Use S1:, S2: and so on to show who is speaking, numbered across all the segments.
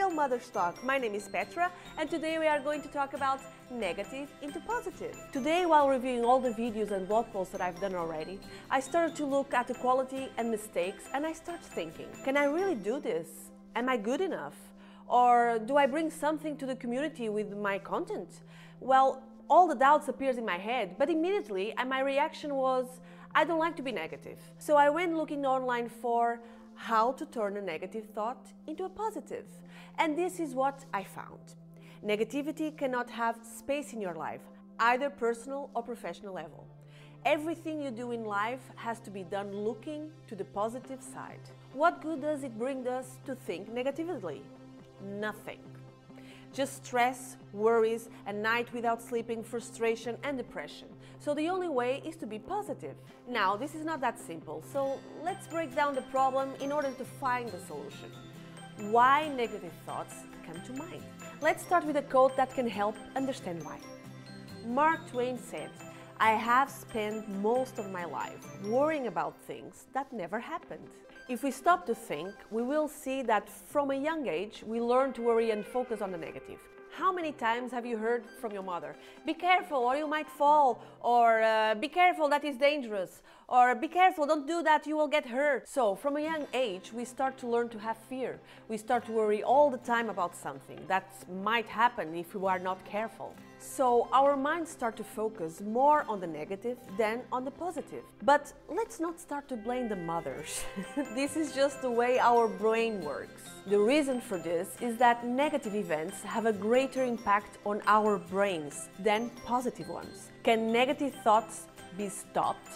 S1: Real Mother's Talk. My name is Petra and today we are going to talk about negative into positive. Today, while reviewing all the videos and blog posts that I've done already, I started to look at equality and mistakes and I started thinking, can I really do this? Am I good enough? Or do I bring something to the community with my content? Well, all the doubts appeared in my head, but immediately my reaction was, I don't like to be negative. So I went looking online for how to turn a negative thought into a positive. And this is what I found. Negativity cannot have space in your life, either personal or professional level. Everything you do in life has to be done looking to the positive side. What good does it bring us to think negatively? Nothing. Just stress, worries, a night without sleeping, frustration and depression. So the only way is to be positive. Now, this is not that simple, so let's break down the problem in order to find the solution. Why negative thoughts come to mind? Let's start with a quote that can help understand why. Mark Twain said, I have spent most of my life worrying about things that never happened. If we stop to think, we will see that from a young age we learn to worry and focus on the negative. How many times have you heard from your mother, be careful or you might fall, or be careful, that is dangerous, or be careful, don't do that, you will get hurt. So from a young age we start to learn to have fear. We start to worry all the time about something that might happen if we are not careful. So our minds start to focus more on the negative than on the positive. But let's not start to blame the mothers. This is just the way our brain works. The reason for this is that negative events have a greater impact on our brains than positive ones. Can negative thoughts be stopped?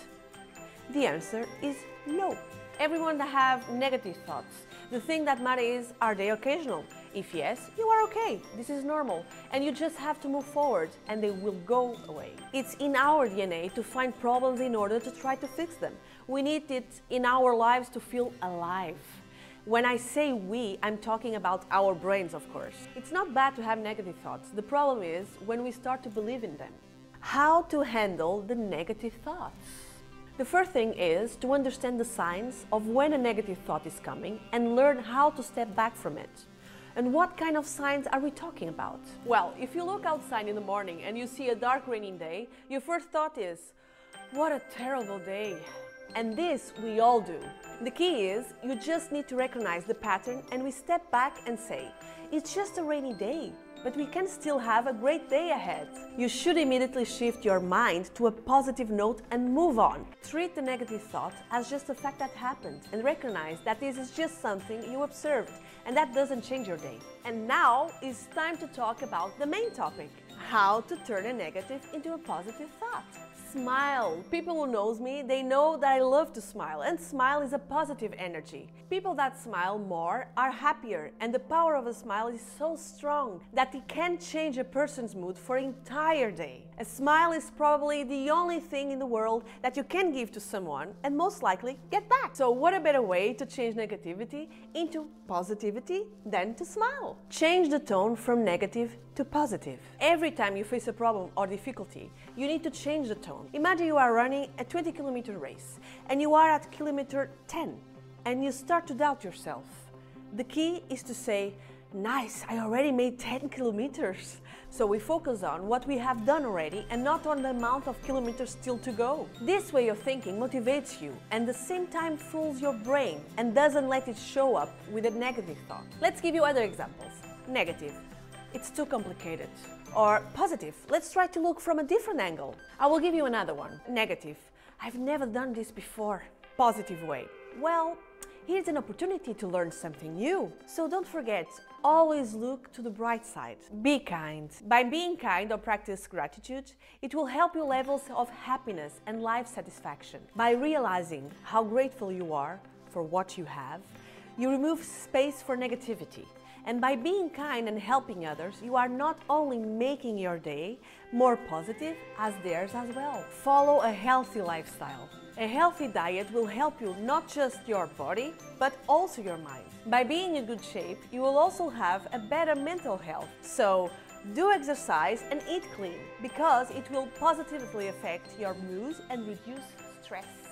S1: The answer is no. Everyone have negative thoughts. The thing that matters is, are they occasional? If yes, you are okay, this is normal, and you just have to move forward and they will go away. It's in our DNA to find problems in order to try to fix them. We need it in our lives to feel alive. When I say we, I'm talking about our brains, of course. It's not bad to have negative thoughts. The problem is when we start to believe in them. How to handle the negative thoughts? The first thing is to understand the signs of when a negative thought is coming and learn how to step back from it. And what kind of signs are we talking about? Well, if you look outside in the morning and you see a dark raining day, your first thought is, what a terrible day. And this we all do. The key is, you just need to recognize the pattern and we step back and say, it's just a rainy day, but we can still have a great day ahead. You should immediately shift your mind to a positive note and move on. Treat the negative thought as just a fact that happened and recognize that this is just something you observed and that doesn't change your day. And now it's time to talk about the main topic, how to turn a negative into a positive thought. Smile. People who knows me, they know that I love to smile, and smile is a positive energy. People that smile more are happier, and the power of a smile is so strong that it can change a person's mood for an entire day. A smile is probably the only thing in the world that you can give to someone and most likely get back. So what a better way to change negativity into positivity than to smile? Change the tone from negative to positive. Every time you face a problem or difficulty, you need to change the tone. Imagine you are running a 20-kilometer race and you are at kilometer 10 and you start to doubt yourself. The key is to say, nice, I already made 10 kilometers. So we focus on what we have done already and not on the amount of kilometers still to go. This way of thinking motivates you and at the same time fools your brain and doesn't let it show up with a negative thought. Let's give you other examples. Negative. It's too complicated. Or positive, let's try to look from a different angle. I will give you another one. Negative, I've never done this before. Positive way, well, here's an opportunity to learn something new. So don't forget, always look to the bright side. Be kind. By being kind or practice gratitude, it will help you levels of happiness and life satisfaction. By realizing how grateful you are for what you have, you remove space for negativity. And by being kind and helping others, you are not only making your day more positive as theirs as well. Follow a healthy lifestyle. A healthy diet will help you not just your body, but also your mind. By being in good shape, you will also have a better mental health. So do exercise and eat clean, because it will positively affect your mood and reduce stress.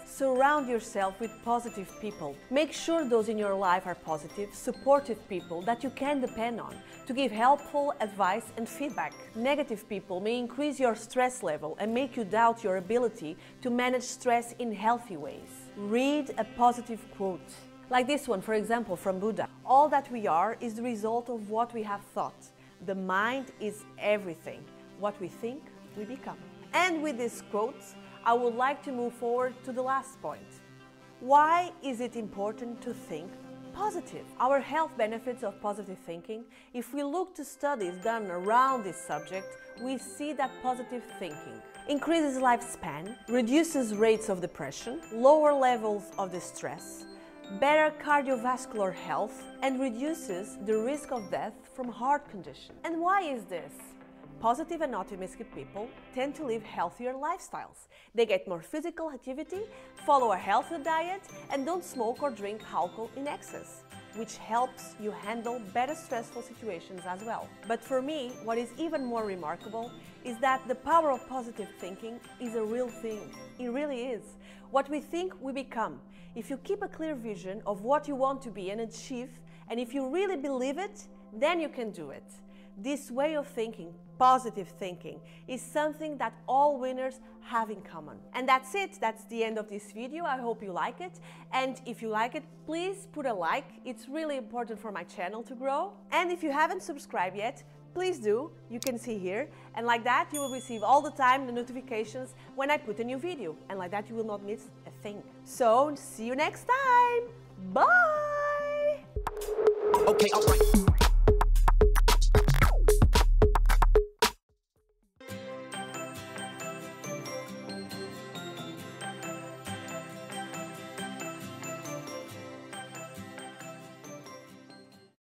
S1: Surround yourself with positive people. Make sure those in your life are positive, supportive people that you can depend on to give helpful advice and feedback. Negative people may increase your stress level and make you doubt your ability to manage stress in healthy ways. Read a positive quote. Like this one, for example, from Buddha. All that we are is the result of what we have thought. The mind is everything. What we think, we become. And with this quote, I would like to move forward to the last point. Why is it important to think positive? Our health benefits of positive thinking, if we look to studies done around this subject, we see that positive thinking increases lifespan, reduces rates of depression, lower levels of distress, better cardiovascular health, and reduces the risk of death from heart condition. And why is this? Positive and optimistic people tend to live healthier lifestyles. They get more physical activity, follow a healthy diet, and don't smoke or drink alcohol in excess, which helps you handle better stressful situations as well. But for me, what is even more remarkable is that the power of positive thinking is a real thing. It really is. What we think, we become. If you keep a clear vision of what you want to be and achieve, and if you really believe it, then you can do it. This way of thinking, positive thinking, is something that all winners have in common. And that's it. That's the end of this video. I hope you like it. And if you like it, please put a like. It's really important for my channel to grow. And if you haven't subscribed yet, please do. You can see here. And like that, you will receive all the time the notifications when I put a new video. And like that, you will not miss a thing. So, see you next time. Bye!
S2: Okay, alright.